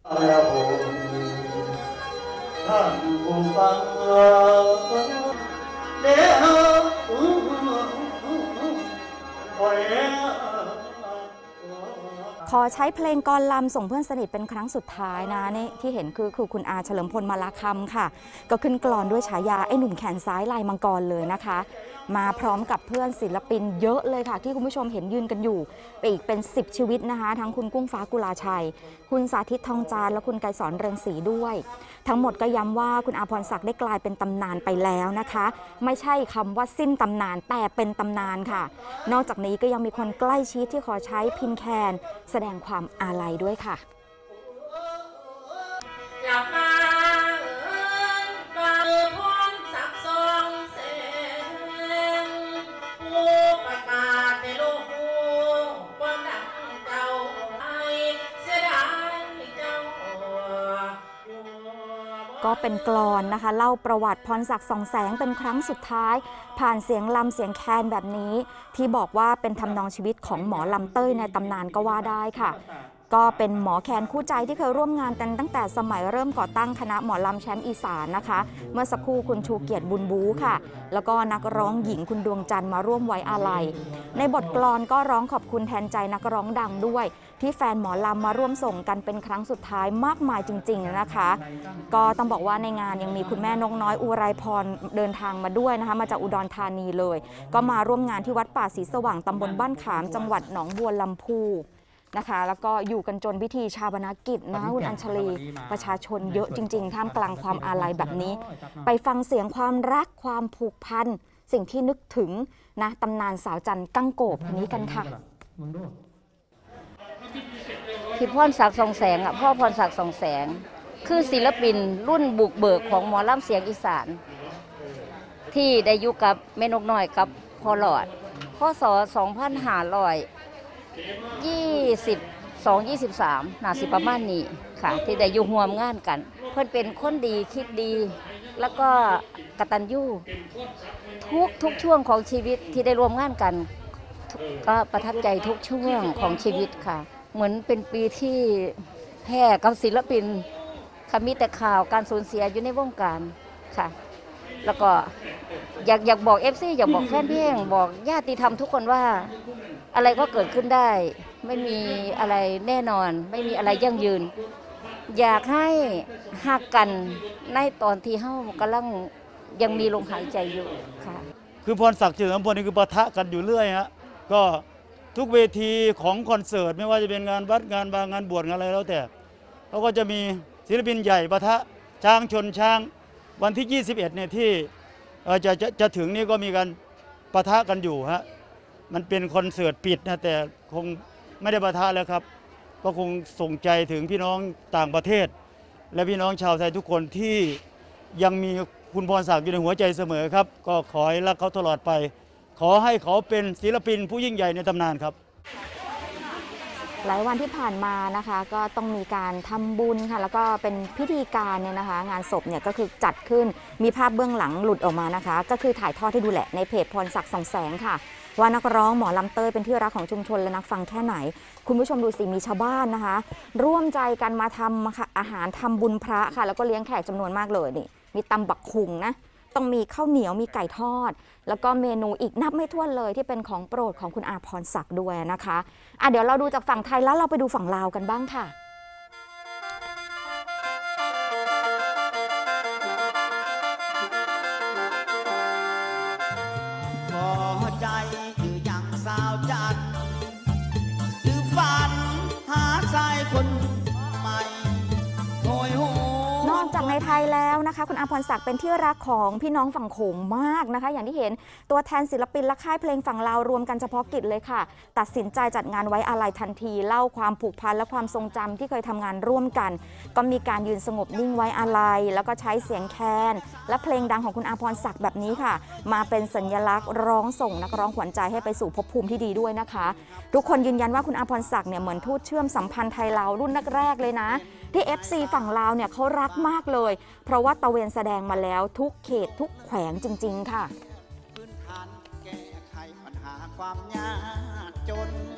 ท่านผู้ฟังเด้อขอใช้เพลงกลอนลำส่งเพื่อนสนิทเป็นครั้งสุดท้ายนะนี่ที่เห็นคือคุณอาเฉลิมพลมาลาคำค่ะก็ขึ้นกลอนด้วยฉายาไอ้หนุ่มแขนซ้ายลายมังกรเลยนะคะมาพร้อมกับเพื่อนศิลปินเยอะเลยค่ะที่คุณผู้ชมเห็นยืนกันอยู่อีกเป็น10ชีวิตนะคะทั้งคุณกุ้งฟ้ากุลาชัยคุณสาธิตทองจานและคุณไกรสอนเรืองศรีด้วยทั้งหมดก็ย้ำว่าคุณอาพรศักดิ์ได้กลายเป็นตำนานไปแล้วนะคะไม่ใช่คำว่าสิ้นตำนานแต่เป็นตำนานค่ะนอกจากนี้ก็ยังมีคนใกล้ชิดที่ขอใช้พินแคนแสดงความอาลัยด้วยค่ะก็เป็นกลอนนะคะเล่าประวัติพรศักดิ์ส่องแสงเป็นครั้งสุดท้ายผ่านเสียงลำเสียงแคนแบบนี้ที่บอกว่าเป็นทำนองชีวิตของหมอลำเต้ยในตำนานก็ว่าได้ค่ะก็เป็นหมอแคนคู่ใจที่เคยร่วมงานกันตั้งแต่สมัยเริ่มก่อตั้งคณะหมอลำแชมป์อีสานนะคะเมื่อสักครู่คุณชูเกียรติบุญบูค่ะแล้วก็นักร้องหญิงคุณดวงจันทร์มาร่วมไว้อาลัยในบทกลอนก็ร้องขอบคุณแทนใจนักร้องดังด้วยที่แฟนหมอลำมาร่วมส่งกันเป็นครั้งสุดท้ายมากมายจริงๆนะคะก็ต้องบอกว่าในงานยังมีคุณแม่นกน้อยอุไรพรเดินทางมาด้วยนะคะมาจากอุดรธานีเลยก็มาร่วมงานที่วัดป่าศรีสว่างตำบลบ้านขามจังหวัดหนองบัวลำพูนะคะแล้วก็อยู่กันจนพิธีชาปนกิจนะคุณอัญชลีประชาชนเยอะจริงๆท่ามกลางความอาลัยแบบนี้ไปฟังเสียงความรักความผูกพันสิ่งที่นึกถึงนะตำนานสาวจันกั้งโกบคนนี้กันค่ะพี่พรศักดิ์ส่องแสงพ่อพรศักดิ์ส่องแสงคือศิลปินรุ่นบุกเบิกของหมอลำเสียงอีสานที่ได้อยู่กับแม่นกน้อยกับพ่อหลอดพศ2523น่าสิประมาณนี้ค่ะที่ได้อยู่ร่วมงานกันเพื่อนเป็นคนดีคิดดีแล้วก็กตัญญูทุกช่วงของชีวิตที่ได้ร่วมงานกันก็ประทับใจทุกช่วงของชีวิตค่ะเหมือนเป็นปีที่แพ้กับศิลปินค่ะมีแต่ข่าวการสูญเสียอยู่ในวงการค่ะแล้วก็อยากบอก FC อยากบอกแฟนเพลงบอกญาติธรรมทุกคนว่าอะไรก็เกิดขึ้นได้ไม่มีอะไรแน่นอนไม่มีอะไรยั่งยืนอยากให้หักกันในตอนที่เฮากำลังยังมีลมหายใจอยู่ค่ะคือพรศักดิ์เฉลิมพลนี่คือปะทะกันอยู่เรื่อยฮะก็ทุกเวทีของคอนเสิร์ตไม่ว่าจะเป็นงานวัดงานบางงานบวชงานอะไรแล้วแต่เขาก็จะมีศิลปินใหญ่ปะทะช้างชนช้างวันที่21เนี่ยที่จะถึงนี่ก็มีการปะทะกันอยู่ฮะมันเป็นคอนเสิร์ตปิดนะแต่คงไม่ได้ปะทะแล้วครับก็คงส่งใจถึงพี่น้องต่างประเทศและพี่น้องชาวไทยทุกคนที่ยังมีคุณพรศักดิ์อยู่ในหัวใจเสมอครับก็ขอให้รักเขาตลอดไปขอให้เขาเป็นศิลปินผู้ยิ่งใหญ่ในตำนานครับหลายวันที่ผ่านมานะคะก็ต้องมีการทำบุญค่ะแล้วก็เป็นพิธีการเนี่ยนะคะงานศพเนี่ยก็คือจัดขึ้นมีภาพเบื้องหลังหลุดออกมานะคะก็คือถ่ายทอดให้ดูแหละในเพจพรศักดิ์ส่องแสงค่ะว่านักร้องหมอลำเต้ยเป็นที่รักของชุมชนและนักฟังแค่ไหนคุณผู้ชมดูสิมีชาวบ้านนะคะร่วมใจกันมาทำอาหารทำบุญพระค่ะแล้วก็เลี้ยงแขกจำนวนมากเลยนี่มีตำบักคุงนะต้องมีข้าวเหนียวมีไก่ทอดแล้วก็เมนูอีกนับไม่ถ้วนเลยที่เป็นของโปรดของคุณอาพรศักดิ์ด้วยนะคะเดี๋ยวเราดูจากฝั่งไทยแล้วเราไปดูฝั่งลาวกันบ้างค่ะพอใจคืออย่างสาวจันหรือฝันหาชายคนใหม่โหยหวนอกจากในไทยแล้วนะคะคุณอาพรศักดิ์เป็นที่รักของพี่น้องฝั่งโขงมากนะคะอย่างที่เห็นตัวแทนศิลปินและค่ายเพลงฝั่งลาวรวมกันเฉพาะกิจเลยค่ะตัดสินใจจัดงานไว้อาลัยทันทีเล่าความผูกพันและความทรงจำที่เคยทำงานร่วมกันก็มีการยืนสงบนิ่งไว้อาลัยแล้วก็ใช้เสียงแคนและเพลงดังของคุณอาพรศักดิ์แบบนี้ค่ะมาเป็นสัญลักษณ์ร้องส่งนักร้องขวัญใจให้ไปสู่ภพภูมิที่ดีด้วยนะคะทุกคนยืนยันว่าคุณอาพรศักดิ์เนี่ยเหมือนทูตเชื่อมสัมพันธ์ไทยลาวรุ่นแรกๆเลยนะที่ FC ฝั่งลาวเนี่ยเขารักมากเลยเพราะว่าตะเวนแสดงมาแล้วทุกเขตทุกแขวงจริงๆค่ะพื้นฐานแก้ไขปัญหาความยากจน